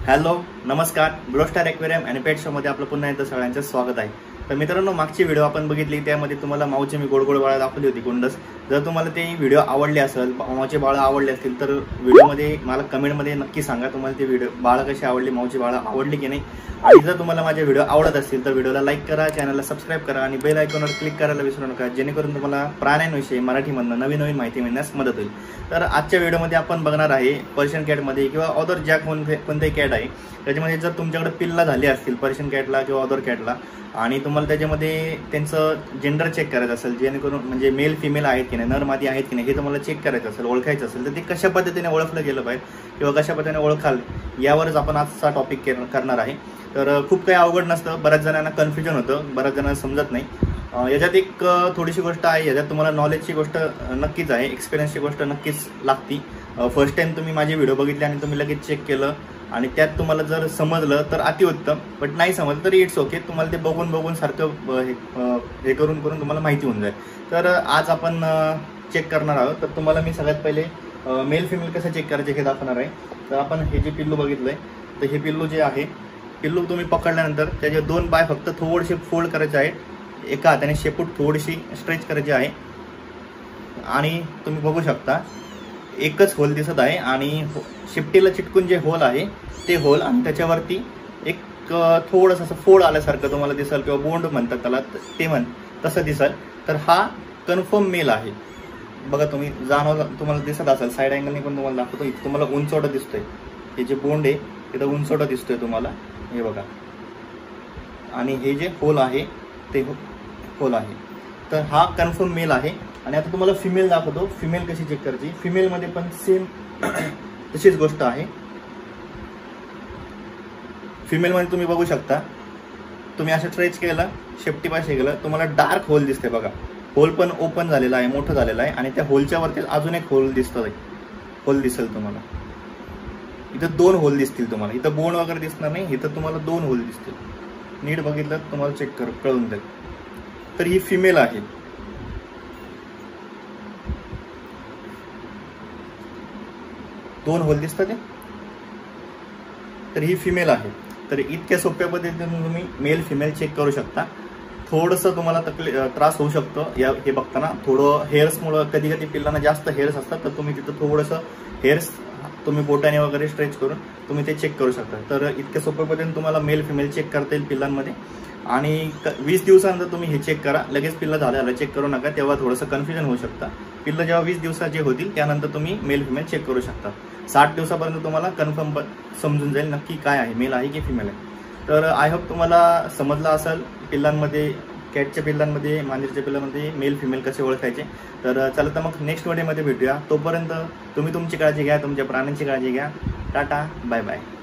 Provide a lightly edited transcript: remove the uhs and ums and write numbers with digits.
Hello नमस्कार, blue star aquarium आणि pet show मध्ये आपलं पुन्हा एकदा सगळ्यांचं स्वागत आहे। तर मित्रांनो, मागची व्हिडिओ आपण बघितली त्यामध्ये तुम्हाला माऊची मी गोड गोड बाळं दाखवली होती गोंडस। जर तुम्हाला ते व्हिडिओ आवडले असेल, माऊची बाळं आवडले असतील तर व्हिडिओमध्ये मला कमेंटमध्ये नक्की सांगा तुम्हाला ते व्हिडिओ बाळं कशी आवडली, माऊची बाळं आवडली की नाही। आणि जर तुम्हाला माझे व्हिडिओ आवडत असतील तर व्हिडिओला लाईक करा, चॅनलला सबस्क्राइब करा आणि बेल आयकॉनवर क्लिक करायला विसरू नका, जेणेकरून तुम्हाला प्राण्यांविषयी मराठीमधून नवीन नवीन माहिती मिळण्यास मदत होईल। तर आजच्या व्हिडिओमध्ये आपण बघणार आहे पर्शियन कॅटमध्ये किंवा अदर ज्या कोणतेही कॅट आहे त्याच्यामध्ये जर तुमच्याकडे पिल्ला झाले असतील पर्शियन कॅटला किंवा अदर कॅटला आणि तुम्हाला त्याच्यामध्ये त्यांचं जेंडर चेक करायचं असेल, जेणेकरून म्हणजे मेल फिमेल आहेत की नाही, नर मादी आहेत की नाही हे तुम्हाला चेक करायचं असेल, ओळखायचं असेल तर ते कशा पद्धतीने ओळखलं गेलं पाहिजे किंवा कशा पद्धतीने ओळखाल यावरच आपण आजचा टॉपिक करणार आहे। तर खूप काही अवघड नसतं, बऱ्याच जणांना कन्फ्युजन होतं, बऱ्याच जणांना समजत नाही। याच्यात एक थोडीशी गोष्ट आहे, याच्यात तुम्हाला नॉलेजची गोष्ट नक्कीच आहे, एक्सपिरियन्सची गोष्ट नक्कीच लागती। फर्स्ट टाइम तुम्ही माझे व्हिडिओ बघितले आणि तुम्ही लगेच चेक केलं आणि त्यात तुम्हाला जर समजलं तर अतिउत्तम, बट नाही समजलं तरी इट्स ओके, तुम्हाला ते बघून सारखं हे करून तुम्हाला माहिती होऊन जाईल। तर आज आपण चेक करणार आहोत। तर तुम्हाला मी सगळ्यात पहिले मेल फिमेल कसं चेक करायचे हे दाखवणार आहे। तर आपण हे जे पिल्लू बघितलंय, तर हे पिल्लू जे आहे, पिल्लू तुम्ही पकडल्यानंतर त्याचे दोन पाय फक्त थोडेसे फोल्ड करायचे आहेत, एका हाताने शेपूट थोडीशी स्ट्रेच करायची आहे आणि तुम्ही बघू शकता एकच होल दिसत आहे आणि शिफ्टीला चिटकून जे होल आहे ते होल आणि त्याच्यावरती एक थोडंसं असं फोड आल्यासारखं तुम्हाला दिसेल किंवा बोंड म्हणतात त्याला, ते तसं दिसेल। तर हा कन्फर्म मेल आहे। बघा तुम्ही तुम्हाला दिसत असेल, साईड अँगलने पण तुम्हाला दाखवतो, इथे तुम्हाला उंचवटा दिसतोय, हे जे बोंड आहे तिथं उंचवटा दिसतोय तुम्हाला, हे बघा, आणि हे जे होल आहे ते होल आहे। तर हा कन्फर्म मेल आहे। आणि आता तुम्हाला फिमेल दाखवतो, फिमेल कशी चेक करायची। फिमेलमध्ये पण सेम तशीच गोष्ट आहे। फिमेलमध्ये तुम्ही बघू शकता, तुम्ही असं स्ट्रेच केलं, शेपटीपाशी गेलं, तुम्हाला डार्क होल दिसते बघा, होल पण ओपन झालेला आहे, मोठं झालेलं आहे आणि त्या होलच्या वरती अजून एक होल दिसतोय, होल दिसेल तुम्हाला, इथं दोन होल दिसतील तुम्हाला, इथं बोन वगैरे दिसणार नाही, इथं तुम्हाला दोन होल दिसतील, नीट बघितलं तुम्हाला चेक कळून जाईल। तर ही फिमेल आहे। दोन होल दिसतात ते, तर ही फिमेल आहे। तर इतक्या सोप्या पद्धतीने तुम्ही मेल फिमेल चेक करू शकता। थोडंसं तुम्हाला त्रास होऊ शकतो हे बघताना, थोडं हेअर्समुळं, कधी कधी पिल्लांना जास्त हेअर्स असतात, तर तुम्ही तिथं थोडंसं हेअर्स तुम्ही बोटाने वगैरे स्ट्रेच करून तुम्ही ते चेक करू शकता। तर इतक्या सोप्या पद्धतीने तुम्हाला मेल फिमेल चेक करता येईल पिल्लांमध्ये। आणि 20 दिवसानंतर तुम्ही हे चेक करा, लगेच पिल्लं झालं चेक करू नका, तेव्हा थोडंसं कन्फ्युजन होऊ शकतं। पिल्लं जेव्हा 20 दिवसाचे होतील त्यानंतर तुम्ही मेल फिमेल चेक करू शकता। 60 दिवसापर्यंत तुम्हाला कन्फर्म समजून जाईल नक्की काय आहे, मेल आहे की फिमेल आहे। तर आय होप तुम्हाला समजलं असेल पिल्लांमध्ये, कॅटच्या पिल्लांमध्ये, मांजरीच्या पिल्लांमध्ये मेल फिमेल कसे ओळखायचे। तर चला तर मग नेक्स्ट व्हिडिओमध्ये भेटूया। तोपर्यंत तुम्ही तुमची काळजी घ्या, तुमच्या प्राण्यांची काळजी घ्या। Tata, bye bye.